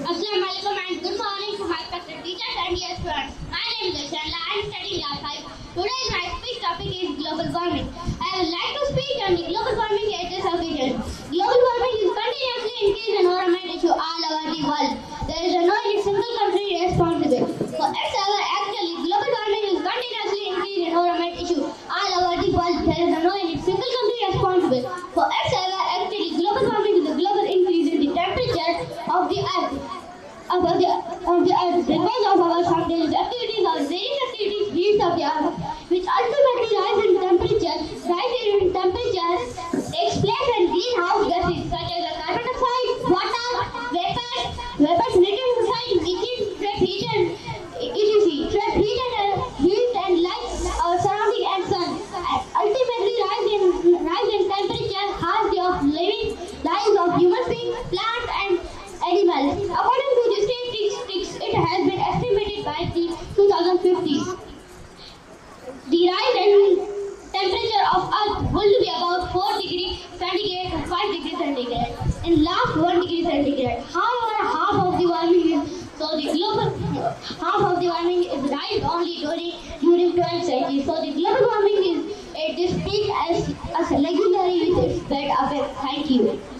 Assalamu alaikum and good morning to my respected teachers and dear students. My name is Shaneela. I am studying class 5. Today's my speech topic is global warming. I would like to speak on the global warming at this occasion. Global warming is continuously increasing environment issue all over the world. There is no single country responsible. For whatsoever actually global warming is continuously increasing environment issue all over the world. There is no single country responsible. For whatsoever actually global warming is a global increase in the temperature of the earth. Because of our spontaneous activities or various activities, heats of the earth, which ultimately rise in temperature, takes place in greenhouse gases such as carbon dioxide, water, vapors, nitrogen oxide, methane, trap heat and etc. Trap heat and light our surrounding and sun. Ultimately, rise in temperature harms the living lives of human beings, plants and animals. According to the statistics, it has been estimated by the 2050. The rise in temperature of Earth will be about 4 degrees centigrade to 5 degrees centigrade in last 1 degree centigrade. However, half of the warming is rise only during 12 centuries. So the global warming is at this peak as legendary with its bad effect. Thank you.